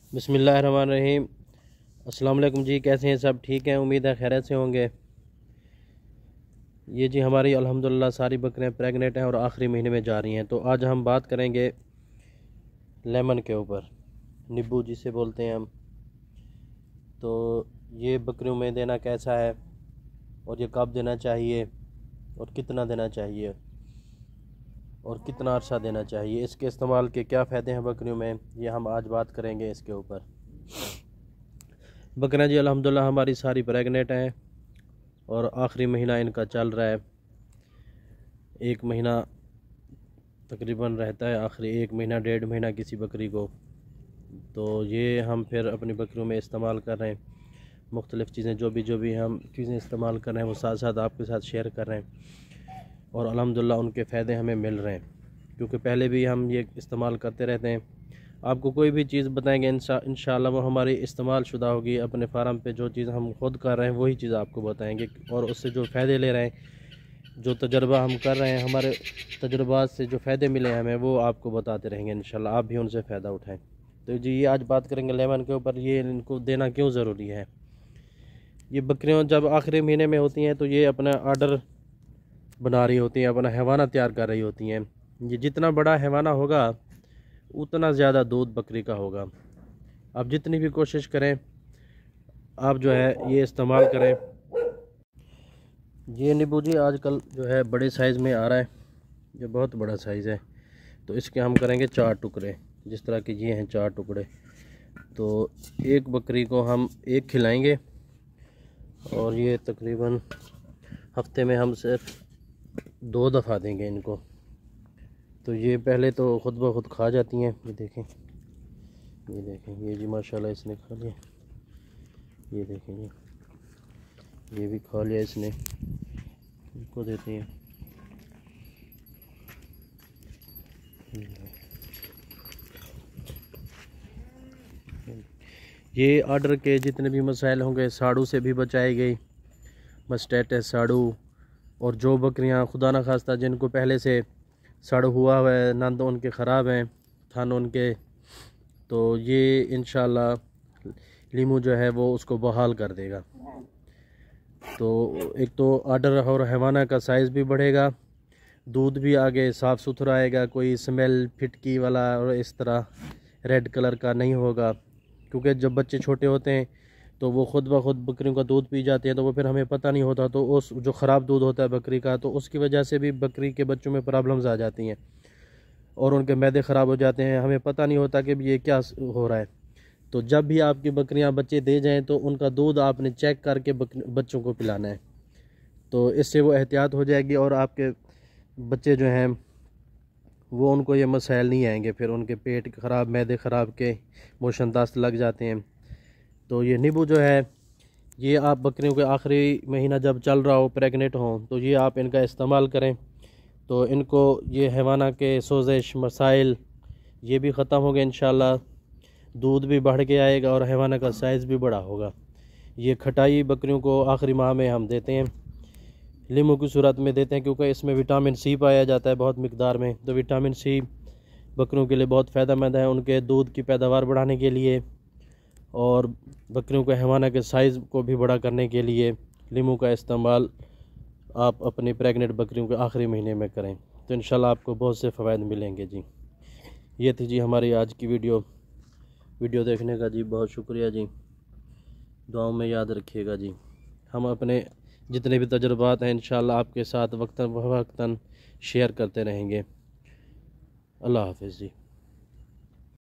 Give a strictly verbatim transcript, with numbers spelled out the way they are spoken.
बिस्मिल्लाहिर्रहमानिर्रहीम। अस्सलाम वालेकुम जी, कैसे हैं सब? ठीक हैं, उम्मीद है खैरियत से होंगे। ये जी हमारी अल्हम्दुलिल्लाह सारी बकरियां प्रेग्नेंट हैं और आखिरी महीने में जा रही हैं। तो आज हम बात करेंगे लेमन के ऊपर, नींबू जिसे बोलते हैं हम। तो ये बकरियों में देना कैसा है और ये कब देना चाहिए और कितना देना चाहिए और कितना अरसा देना चाहिए, इसके इस्तेमाल के क्या फ़ायदे हैं बकरियों में, ये हम आज बात करेंगे इसके ऊपर। बकरियां जी अल्हम्दुलिल्लाह हमारी सारी प्रेग्नेंट हैं और आखिरी महीना इनका चल रहा है। एक महीना तकरीबन रहता है, आखिरी एक महीना डेढ़ महीना किसी बकरी को। तो ये हम फिर अपनी बकरियों में इस्तेमाल कर रहे हैं। मुख्तलिफ़ चीज़ें जो भी जो भी हम चीज़ें इस्तेमाल कर रहे हैं वो साथ साथ आपके साथ शेयर कर रहे हैं और अल्हम्दुलिल्लाह उनके फ़ायदे हमें मिल रहे हैं, क्योंकि पहले भी हम ये इस्तेमाल करते रहते हैं। आपको कोई भी चीज़ बताएंगे इंशाअल्लाह वो हमारी इस्तेमाल शुदा होगी। अपने फार्म पे जो चीज़ हम खुद कर रहे हैं वही चीज़ आपको बताएंगे और उससे जो फ़ायदे ले रहे हैं, जो तजर्बा हम कर रहे हैं, हमारे तजुर्बात से जो फ़ायदे मिले हैं हमें, वो आपको बताते रहेंगे इंशाअल्लाह। आप भी उनसे फ़ायदा उठाएं। तो जी ये आज बात करेंगे लेमन के ऊपर, ये इनको देना क्यों ज़रूरी है। ये बकरियाँ जब आखिरी महीने में होती हैं तो ये अपना आर्डर बना रही होती हैं, अपना हैवाना तैयार कर रही होती हैं। ये जितना बड़ा हैवाना होगा उतना ज़्यादा दूध बकरी का होगा। आप जितनी भी कोशिश करें आप जो है ये इस्तेमाल करें। ये नींबू जी आजकल जो है बड़े साइज़ में आ रहा है, ये बहुत बड़ा साइज़ है। तो इसके हम करेंगे चार टुकड़े, जिस तरह के ये हैं चार टुकड़े। तो एक बकरी को हम एक खिलाएंगे और ये तकरीबन हफ्ते में हम सिर्फ दो दफ़ा देंगे इनको। तो ये पहले तो ख़ुद ब खुद खा जाती हैं। ये देखें, ये देखें, ये जी माशाल्लाह इसने खा लिया। ये देखें, ये ये भी खा लिया इसने। इनको देते हैं। ये आर्डर के जितने भी मसाइल होंगे साड़ू से भी बचाई गई, मस्टैटिस साड़ू। और जो बकरियां खुदा न खास्ता जिनको पहले से साड़ू हुआ हुआ है, नंद उनके ख़राब हैं, थान उनके, तो ये इंशाल्लाह लीमू जो है वो उसको बहाल कर देगा। तो एक तो आर्डर और हैवाना का साइज़ भी बढ़ेगा, दूध भी आगे साफ़ सुथरा आएगा, कोई स्मेल फिटकी वाला और इस तरह रेड कलर का नहीं होगा। क्योंकि जब बच्चे छोटे होते हैं तो वो ख़ुद ब खुद बकरियों का दूध पी जाते हैं, तो वो फिर हमें पता नहीं होता। तो उस जो ख़राब दूध होता है बकरी का, तो उसकी वजह से भी बकरी के बच्चों में प्रॉब्लम्स आ जाती हैं और उनके मैदे ख़राब हो जाते हैं। हमें पता नहीं होता कि ये क्या हो रहा है। तो जब भी आपकी बकरियां बच्चे दे जाएं तो उनका दूध आपने चेक करके बच्चों को पिलाना है। तो इससे वो एहतियात हो जाएगी और आपके बच्चे जो हैं वो उनको ये मसाइल नहीं आएंगे। फिर उनके पेट ख़राब, मैदे ख़राब के मोशन दस्त लग जाते हैं। तो ये नींबू जो है ये आप बकरियों के आखिरी महीना जब चल रहा हो, प्रेग्नेंट हों, तो ये आप इनका इस्तेमाल करें। तो इनको ये हैवाना के सोजिश मसाइल ये भी ख़त्म हो गए इंशाल्लाह। दूध भी बढ़ के आएगा और हैवाना का साइज़ भी बड़ा होगा। ये खटाई बकरियों को आखिरी माह में हम देते हैं, लीमू की सूरत में देते हैं, क्योंकि इसमें विटामिन सी पाया जाता है बहुत मिकदार में। तो विटामिन सी बकरियों के लिए बहुत फ़ायदेमंद है, उनके दूध की पैदावार बढ़ाने के लिए और बकरियों के हैवाना के साइज़ को भी बड़ा करने के लिए लीमू का इस्तेमाल आप अपनी प्रेग्नेंट बकरियों के आखिरी महीने में करें। तो इंशाल्लाह आपको बहुत से फ़वाइद मिलेंगे जी। ये थी जी हमारी आज की वीडियो। वीडियो देखने का जी बहुत शुक्रिया जी। दुआओं में याद रखिएगा जी। हम अपने जितने भी तजुर्बात हैं इंशाल्लाह आपके साथ वक्तन व वक्तन शेयर करते रहेंगे। अल्लाह हाफ़िज़ जी।